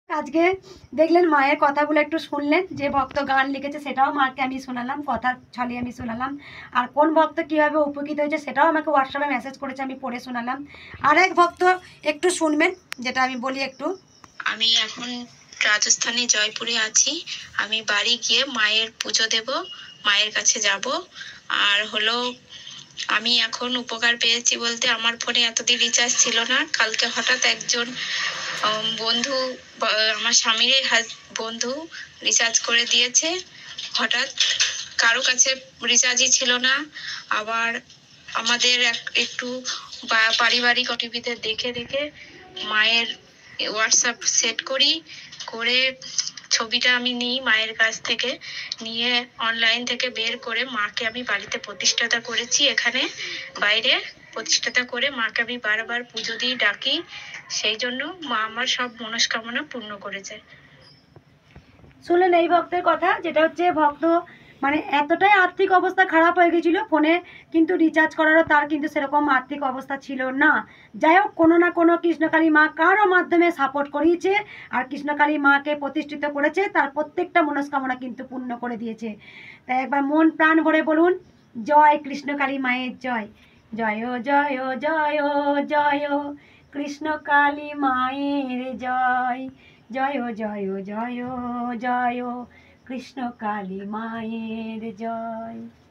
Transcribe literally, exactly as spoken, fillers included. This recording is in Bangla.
আজকে দেখলেন মায়ের কথাগুলো একটু শুনলেন, যে ভক্ত গান লিখেছে সেটাও মাকে আমি শোনালাম, কথা ছলে আমি শোনালাম। আর কোন ভক্ত কীভাবে উপকৃত হয়েছে সেটাও আমাকে হোয়াটসঅ্যাপে মেসেজ করেছে, আমি পড়ে শোনালাম। আর এক ভক্ত একটু শুনবেন, যেটা আমি বলি একটু। আমি এখন রাজস্থানে জয়পুরে আছি। আমি বাড়ি গিয়ে মায়ের পুজো দেব, মায়ের কাছে যাব। আর হলো আমি এখন উপকার পেয়েছি বলতে, আমার ফোনে এতদিন রিচার্জ ছিল না। কালকে হঠাৎ একজন বন্ধু, আমার স্বামীর বন্ধু রিচার্জ করে দিয়েছে। হঠাৎ কারো কাছে রিচার্জই ছিল না। আবার আমাদের একটু পারিবারিক টিভিতে দেখে দেখে মায়ের হোয়াটসঅ্যাপ সেট করি, করে ছবিটা আমি নিই মায়ের কাছ থেকে, নিয়ে অনলাইন থেকে বের করে মাকে আমি বাড়িতে প্রতিষ্ঠাতা করেছি। এখানে বাইরে প্রতিষ্ঠাতা করে মাকে আমি বারবার পুজো দিয়ে ডাকি, সেই জন্য মা আমার সব মনস্কামনা পূর্ণ করেছে। শুনলেন এই ভক্তের কথা, যেটা হচ্ছে ভক্ত মানে এতটাই আর্থিক অবস্থা খারাপ হয়ে গেছিল ফোনে, কিন্তু রিচার্জ করারও তার কিন্তু সেরকম আর্থিক অবস্থা ছিল না। যাই হোক, কোনো না কোনো কৃষ্ণকালী মা কারো মাধ্যমে সাপোর্ট করিয়েছে, আর কৃষ্ণকালী মাকে প্রতিষ্ঠিত করেছে, তার প্রত্যেকটা মনস্কামনা কিন্তু পূর্ণ করে দিয়েছে। তাই একবার মন প্রাণ ভরে বলুন, জয় কৃষ্ণকালী মায়ের জয়। জয় জয় জয় জয় কৃষ্ণকালী মায়ের জয়। জয় জয় জয় জয় কৃষ্ণকালী মায়ের জয়।